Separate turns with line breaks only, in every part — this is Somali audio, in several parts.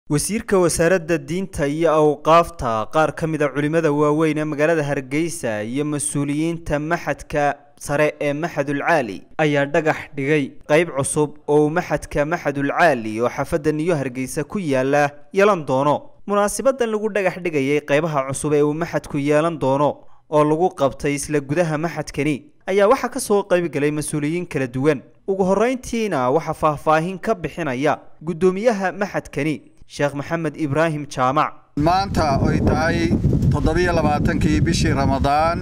wasiirka wasaaradda diinta iyo awqaafta qaar ka mid ah culimada waaweyn ee magaalada Hargeysa iyo mas'uuliyiinta maxadka sare ee Maxadul Caali ayaa dhagax dhigay qayb cusub oo maxadka Maxadul Caali oo xaafadda Niyo Hargeysa ku yaala yeelan doono. Munaasabaddan lagu dhagax dhigay qaybaha cusub ee uu maxadku yeelan doono oo lagu qabtay isla gudaha maxadkani ayaa waxa ka soo qayb galay mas'uuliyiin kala duwan. ugu horeyntiina waxa faahfaahin ka bixinaya gudoomiyaha maxadkani Sheekh Maxamed Ibrahim Jaamac.
maanta oo tahay 27 bishii Ramadaan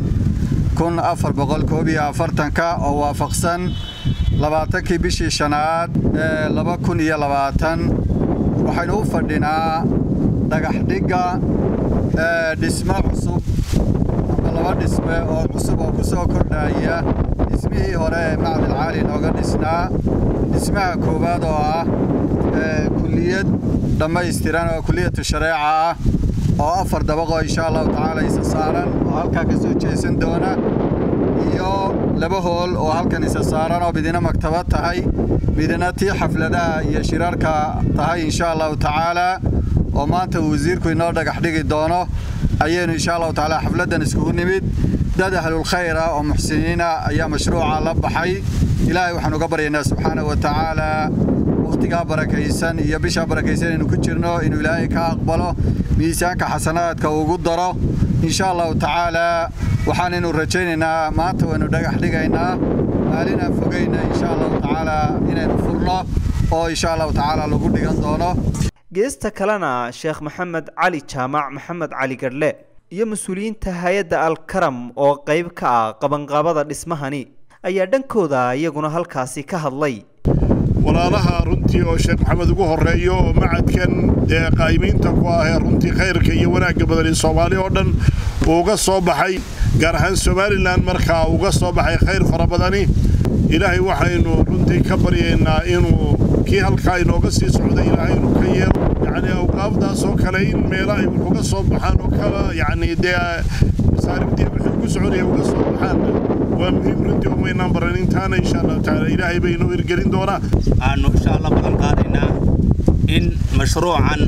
1440 oo waafaqsan 20 bishii shanaad 2020 waxaynu u fadhinaa dhagax dhiga dhismo cusub laba dhisme oo cusub oo ku soo kordhaya dhismihii hore Maxadul Caali nooga dhisnaa dhismaha koowaad oo ah kulliyad dhamaystiran oo kulliyada shareeca ah oo 4 dabaqo insha Allah taala isa saaran oo halka ka soo jeesan doona iyo laba hool oo halkan isa saaran oo bidina maktabad tahay bidina tii xafladaha iyo shirarka tahay insha Allah taala oo maanta wasiirku inoo dhagax dhigi doono ayaynu insha Allah taala xafladan isku nimid dad ahlul khayr oo muxsiniina ayaa mashruuca la baxay ilaahay waxaan uga baryaynaa subhanahu wa ta'ala waqtiga barakaysan iyo bisha barakaysan inuu ku jirno inuu ilaahay ka aqbalo miisaanka xasanaadka ugu daro insha Allah taala waxaanu rajaynaynaa maanta waanu dhagax dhigaynaa maalina fogeyna insha Allah taala inaynu furno oo insha Allah taala lagu dhigan doono.
geesta kalena Sheekh Maxamed Cali Jaamac Maxamed Cali Garle iyo mas'uuliyiinta hay'adda Al-Karam oo qayb ka ah qabanqaabada dhismahani ayaa dhankooda iyaguna halkaasi ka hadlay.
walaalaha runtii oo Sheekh Maxamed ugu horeeyo macadkan qaayimiinta ku ah runtii khayrka iyo wanaagga badan Soomaaliya oo dhan uga soo baxay gaar ahaan Somaliland markaa uga soo baxay khayr fara badani ilaahay waxaynu runtii ka baryaynaa inuu kii halka inooga sii socdo ilaahay inuu ka yeelo yani awqaafdaas oo kale in meel ay uga soo baxaan oo kala yani masaariftii wixii ku soconaya uga soo baxaan waa muhiim runtii oo maynaan baran intaana insha Allah taala ilaahay bay inoo irgelin doonaa
aanu insha Allah badan qaadaynaa in mashruucan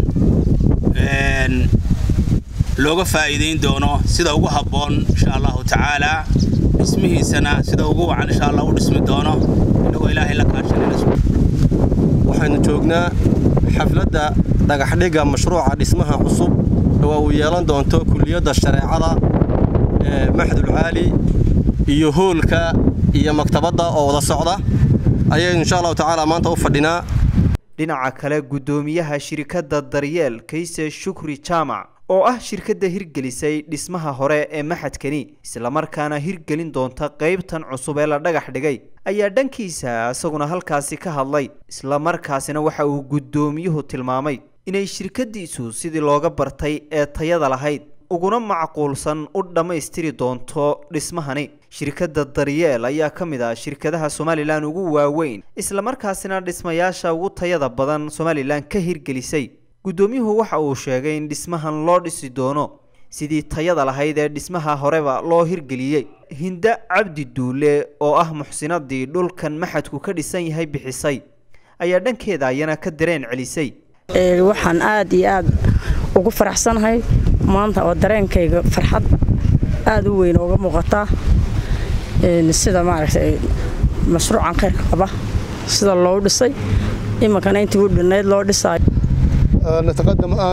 looga faa'iideyn doono sida ugu habboon insha Allah taala ismihiisana sida ugu wacan insha Allah u dhismi doono inagoo ilaahay la kaashanayso.
waxaanu joognaa xafladda dhagax dhiga mashruuca dhismaha cusub oo uu yeelan doonto kulliyada shareecada Maxadul Caali iyo hoolka iyo maktabadda oo wada socda ayay insha Allah taala maanta u fadhinaa.
dhinaca kale gudoomiyaha shirkadda Daryeel Kayse Shukri Jaamac oo ah shirkadda hirgelisay dhismaha hore ee maxadkani isla markaana hirgelin doonta qaybtan cusub ee la dhagax dhigay ayaa dhankiisa asaguna halkaasi ka hadlay isla markaasina waxa uu gudoomiyuhu tilmaamay inay shirkadiisu sidii looga bartay ee tayada lahayd uguna macquulsan u dhameystiri doonto dhismahani. shirkadda Daryeel ayaa ka mid ah shirkadaha Somaliland ugu waaweyn isla markaasina dhismayaasha ugu tayada badan Somaliland ka hirgelisay. gudoomiyuhu waxa uu sheegay in dhismahan loo dhisi doono sidii tayada lahayd ee dhismaha horeba loo hirgeliyay. Hinda Cabdi Duule oo ah muxsinadii dhulkan maxadku ka dhisan yahay bixisay ayaa dhankeeda ayana ka dareen celisay.
waxaan aad iyo aad ugu faraxsanahay maanta oo dareenkayga farxad aad u weyn uga muuqata sida maaragtay mashruucan khayrka qaba sida loo dhisay imankana intii u dhinayd loo dhisay.
نتقدم الآن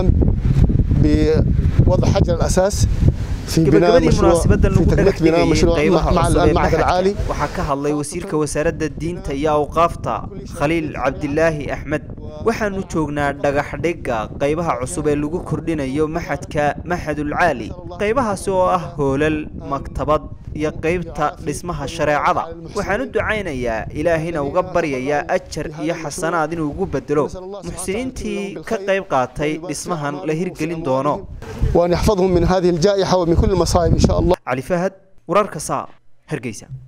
بوضع حجر الأساس في بناء مشروع في تكملة بناء مشروع مع المعهد العالي.
وحكى الله وزيرك وزارة الدين يا أوقافتا خليل عبد الله أحمد waxaanu joognaa dhagax dhiga qaybaha cusub ee lagu kordhinayo maxadka Maxadul Caali qaybahaas oo ah hoolal maktabad iyo qaybta dhismaha shareecada. waxaanu ducaynayaa ilaahina uga baryayaa ajar iyo xasanaad inuu ugu bedelo muxsiniintii ka qayb qaatay dhismahan la hirgelin doono
وأن يحفظهم من هذه الجائحة ومن كل المصائب إن شاء الله.
علي فهد ورارك صار هرقيسة.